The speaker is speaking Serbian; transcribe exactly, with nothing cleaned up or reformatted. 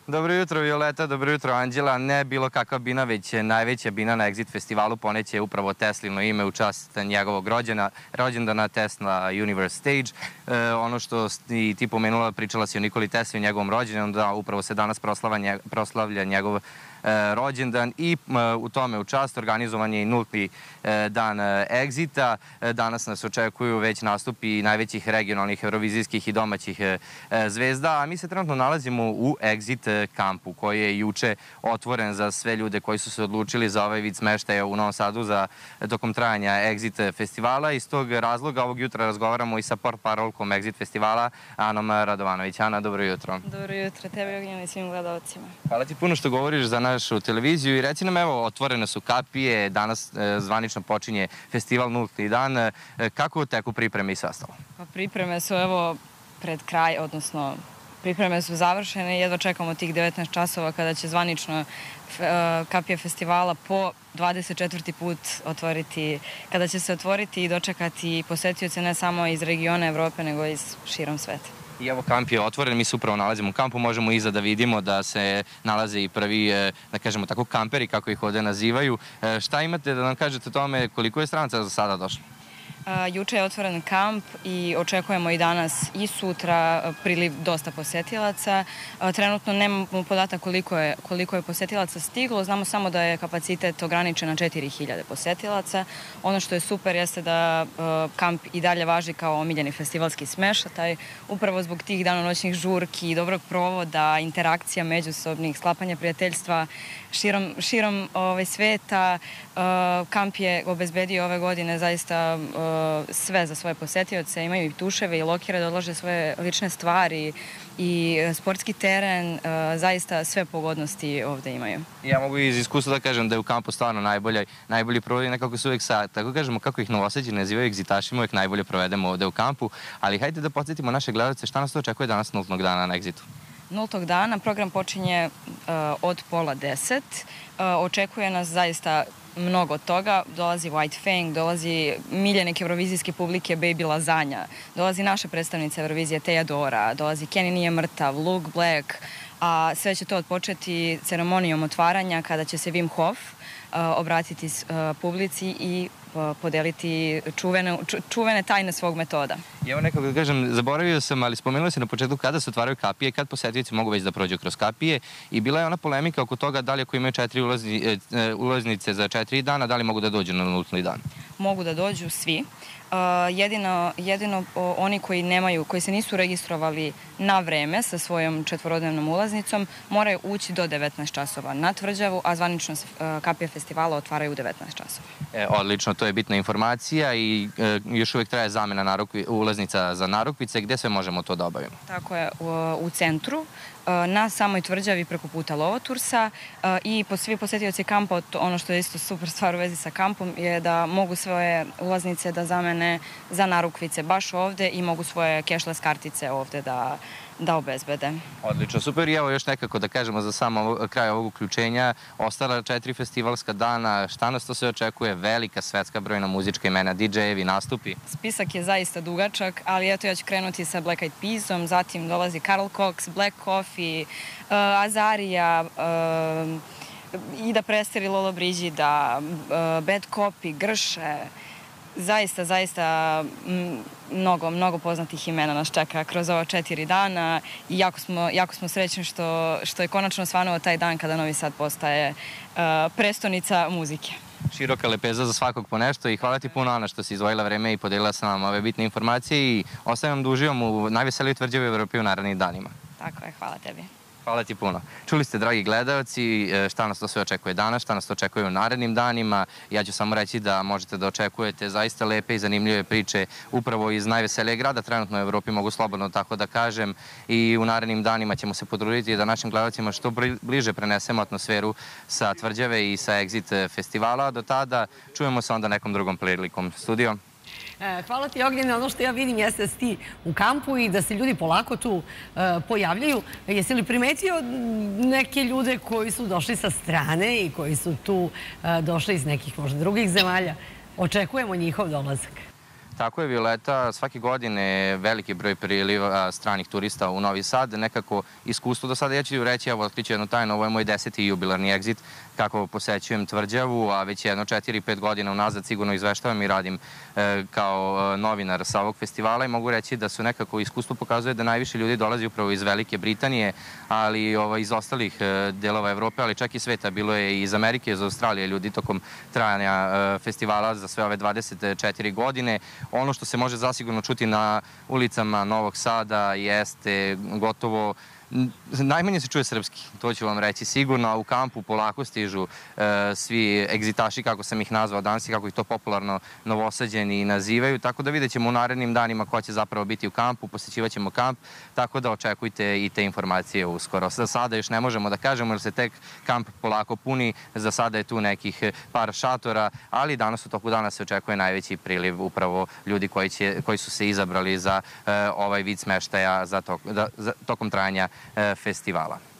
Dobro jutro, Violeta, dobro jutro, Anđela. Ne bilo kakva bina, već najveća bina na Exit festivalu poneće upravo Teslino ime u čast njegovog rođena, rođendana Tesla Universe Stage. E, ono što i ti pomenula, pričala si o Nikoli Tesli, o njegovom rođenju, da upravo se danas proslavlja, proslavlja njegov rođendan i u tome u čast organizovan je i nulti dan Exita. Danas nas očekuju već nastupi najvećih regionalnih, eurovizijskih i domaćih zvezda, a mi se trenutno nalazimo u Exit kampu koji je juče otvoren za sve ljude koji su se odlučili za ovaj vid smeštaja u Novom Sadu za tokom trajanja Exit festivala. Iz tog razloga ovog jutra razgovaramo i sa portparolkom Exit festivala Anom Radovanović. Ana, dobro jutro. Dobro jutro, tebi, Ognjena, i svim gledalcima. Hvala ti puno što govoriš za našu televiziju i reci nam, evo, otvorene su kapije, danas e, zvanično počinje festival nulti dan. E, kako teku pripreme i sve ostalo? Pa pripreme su, evo, pred kraj, odnosno pripreme su završene i jedva čekamo tih devetnaest časova kada će zvanično kapije festivala po dvadeset četvrti put otvoriti, kada će se otvoriti i dočekati posetioce ne samo iz regiona Evrope, nego i iz širom sveta. I evo, kamp je otvoren, mi se upravo nalazimo u kampu, možemo iza da vidimo da se nalaze i prvi, da kažemo tako, kamperi, kako ih ovde nazivaju. Šta imate da nam kažete o tome, koliko je stranaca za sada došlo? Juče je otvoren kamp i očekujemo i danas i sutra priliv dosta posetilaca. Trenutno nemamo podatak koliko je, koliko je posetilaca stiglo, znamo samo da je kapacitet ograničen na četiri hiljade posetilaca. Ono što je super jeste da kamp i dalje važi kao omiljeni festivalski smeštaj, upravo zbog tih danonoćnih žurki, dobrog provoda, interakcija međusobnih, sklapanja prijateljstva širom, širom ovaj, sveta. Kamp je obezbedio ove godine zaista sve za svoje posetioce, imaju i tuševe i lokere da odlože svoje lične stvari i sportski teren, zaista sve pogodnosti ovde imaju. Ja mogu iz iskustva da kažem da je u kampu stvarno najbolji, najbolji provod i nekako se uvek sa, tako kažemo, kako ih Novosađani nazivaju egzitašima, uvek najbolje provedemo ovde u kampu, ali hajde da podsjetimo naše gledalce šta nas to očekuje danas nultog dana na Exitu. Nultog dana program počinje uh, od pola deset. Uh, očekuje nas zaista mnogo toga. Dolazi White Fang, dolazi miljenik evrovizijske publike Baby Lazanja, dolazi naša predstavnica Eurovizije Teja Dora, dolazi Kenny Nije mrtav, Luke Black, a sve će to odpočeti ceremonijom otvaranja kada će se Wim Hof uh, obratiti uh, publici i podeliti čuvene, čuvene tajne svog metoda. I evo nekako da kažem, zaboravio sam, ali spomenula si na početku kada se otvaraju kapije, kad posetioci mogu već da prođu kroz kapije i bila je ona polemika oko toga da li ako imaju četiri ulazni, ulaznice za četiri dana, da li mogu da dođu na nultni dan? Mogu da dođu svi. Uh, jedino jedino o, oni koji nemaju, koji se nisu registrovali na vreme sa svojom četvorodnevnom ulaznicom moraju ući do devetnaest časova na tvrđavu, a zvanično se uh, kapije festivala otvaraju u devetnaest časova. E, odlično, to je bitna informacija i e, još uvijek traje zamena narukvi, ulaznica za narukvice. Gde sve možemo to da obavimo? Tako je, u, u centru, na samoj tvrđavi preko puta Lovotursa i po svi posetioci kampa, ono što je isto super stvar u vezi sa kampom je da mogu svoje ulaznice da zamene za narukvice baš ovde i mogu svoje cashless kartice ovde da da obezbede. Odlično, super. I evo još nekako da kažemo za samo kraj ovog uključenja, ostala četiri festivalska dana, šta nas to se očekuje? Velika svetska brojna muzička imena, di džejevi, nastupi? Spisak je zaista dugačak, ali eto ja ću krenuti sa Black Eyed Peasom, zatim dolazi Carl Cox, Black Coffee, uh, Azaria, uh, Ida Presteri, Lolo Brigida, uh, Bad Copy, Grše. Zaista, zaista mnogo, mnogo poznatih imena nas čeka kroz ova četiri dana i jako smo, jako smo srećni što, što je konačno svanuo taj dan kada Novi Sad postaje uh, prestonica muzike. Široka lepeza za svakog po nešto i hvala ti puno, Ana, što si izdvojila vreme i podelila sa nam ove bitne informacije i ostavljam da uživam u najveselijoj tvrđavi u Evropi u narednih danima. Tako je, hvala tebi. Hvala ti puno. Čuli ste, dragi gledalci, šta nas to sve očekuje danas, šta nas to očekuje u narednim danima. Ja ću samo reći da možete da očekujete zaista lepe i zanimljive priče upravo iz najveselijeg grada trenutno u Evropi, mogu slobodno tako da kažem. I u narednim danima ćemo se potruditi da našim gledalcima što bliže prenesemo atmosferu sa tvrđave i sa Exit festivala. Do tada čujemo se onda nekom drugom prilikom. Studio. Hvala ti, Ognjene. Ono što ja vidim jeste da si ti u kampu i da se ljudi polako tu pojavljaju. Jesi li primetio neke ljude koji su došli sa strane i koji su tu došli iz nekih možda drugih zemalja? Očekujemo njihov dolazak. Tako je, Violeta, svake godine veliki broj priliva stranih turista u Novi Sad. Nekako iskustvo do sada, ja ću reći, evo, otkriću jednu tajnu, ovo je moj deseti jubilarni egzit kako posećujem Tvrđavu, a već jedno četiri pet godina unazad sigurno izveštavam i radim e, kao novinar sa ovog festivala i mogu reći da su nekako iskustvo pokazuje da najviše ljudi dolazi upravo iz Velike Britanije, ali ovo, iz ostalih e, delova Evrope, ali čak i sveta. Bilo je i iz Amerike, iz Australije ljudi tokom trajanja e, festivala za sve ove dvadeset četiri godine. Ono što se može zasigurno čuti na ulicama Novog Sada jeste gotovo najmanje se čuje srpski, to ću vam reći sigurno, a u kampu polako stižu e, svi egzitaši, kako sam ih nazvao danas i kako ih to popularno Novosađeni nazivaju, tako da vidjet ćemo u narednim danima ko će zapravo biti u kampu, posjećivat ćemo kamp, tako da očekujte i te informacije uskoro. Za sada još ne možemo da kažemo jer se tek kamp polako puni, za sada je tu nekih par šatora, ali danas u toku dana se očekuje najveći priliv upravo ljudi koji, će, koji su se izabrali za e, ovaj vid smeštaja za tok, da, za, tokom trajanja festivala.